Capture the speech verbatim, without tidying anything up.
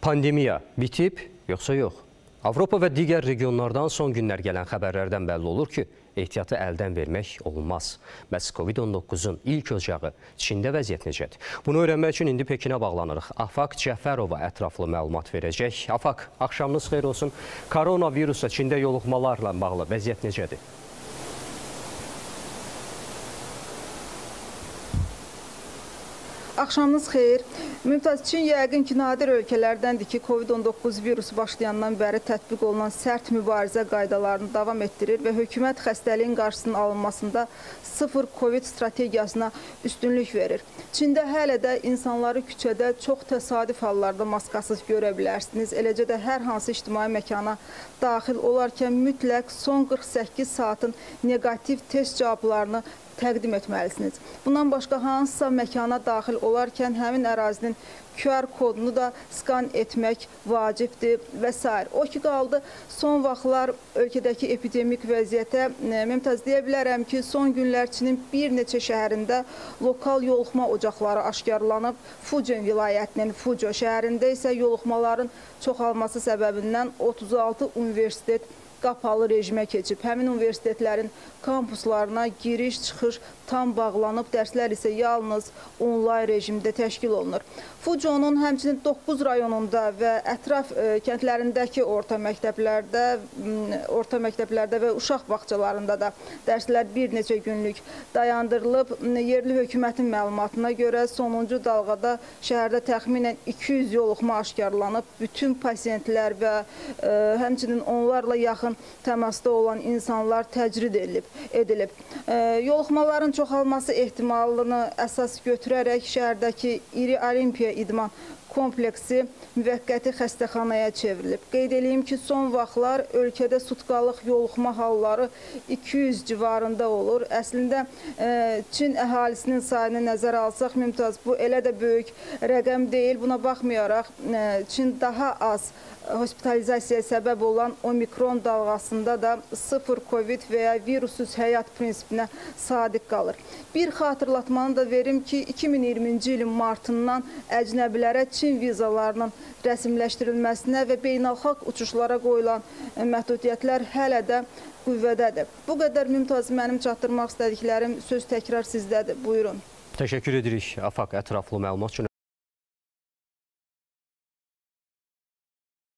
Pandemiya bitib, yoxsa yox? Avropa və digər regionlardan son günlər gələn xəbərlərdən bəlli olur ki, ehtiyatı əldən vermək olmaz. Bəs Covid on doqquzun ilk ocağı Çində vəziyyət necədir? Bunu öyrənmək üçün indi Pekinə bağlanırıq. Afaq Cəfərova ətraflı məlumat verəcək. Afaq, axşamınız xeyir olsun. Koronavirusa Çində yoluxmalarla bağlı vəziyyət necədir? Axşamınız xeyir. Mümtaz, Çin yəqin ki, nadir ölkələrdəndir ki, Covid on doqquz virusu başlayandan bəri tətbiq olunan sərt mübarizə qaydalarını davam etdirir və hökumət xəstəliyin qarşısının alınmasında sıfır Covid strategiyasına üstünlük verir. Çində hələ də insanları küçədə çox təsadüf hallarda maskasız görə bilərsiniz. Eləcə də hər hansı ictimai məkana daxil olarkən mütləq son qırx səkkiz saatın negativ test cavablarını təqdim etməlisiniz. Bundan başqa hansısa məkana daxil olarkən həmin ərazinin Q R kodunu da skan etmək vacibdir və s. O ki qaldı, son vaxtlar ölkədəki epidemik vəziyyətə Mümtaz deyə bilərəm ki, son günlər Çinin bir neçə şəhərində lokal yoluxma ocaqları aşkarlanıb. Fujian vilayətinin Fuzhou şəhərində isə yoluxmaların çoxalması səbəbindən otuz altı universitet qapalı rejimə keçib. Həmin universitetlərin kampuslarına giriş-çıxış tam bağlanıb, dərslər isə yalnız onlayn rejimdə təşkil olunur. Fuzhou'nun həmçinin doqquz rayonunda və ətraf e, kəndlərindəki orta məktəblərdə, orta məktəblərdə və uşaq bağçalarında da dərslər bir neçə günlük dayandırılıb. Yerli hökumətin məlumatına görə sonuncu dalğada şəhərdə təxminən iki yüz yoluxma aşkarlanıb. Bütün pasiyentlər və e, həmçinin onlarla yaxın təmasda olan insanlar təcrid edilib. edilib. E, yoluxmaların çoxalması ehtimalını əsas götürərək şəhərdəki iri Olimpiya idman kompleksi müvəqqəti xəstəxanaya çevrilib. Qeyd edeyim ki, son vaxtlar ölkədə sutkalıq yoluxma halları iki yüz civarında olur. Əslində, e, Çin əhalisinin sayını nəzərə alsaq, Mümtaz, bu elə də böyük rəqəm deyil. Buna baxmayaraq, e, Çin daha az hospitalizasiyaya səbəb olan omikron dalğasında da sıfır Covid və ya virussuz həyat prinsipinə sadiq qalır. Bir xatırlatmanı da verim ki, iki min iyirminci ilin martından əcnəbilərə Çin vizalarının rəsmiləşdirilməsinə və beynəlxalq uçuşlara qoyulan məhdudiyyətlər hələ də qüvvədədir. Bu qədər Mümtaz, mənim çatdırmaq istədiklərim, söz təkrar sizdədir. Buyurun. Təşəkkür edirik Afaq ətraflı məlumat üçün.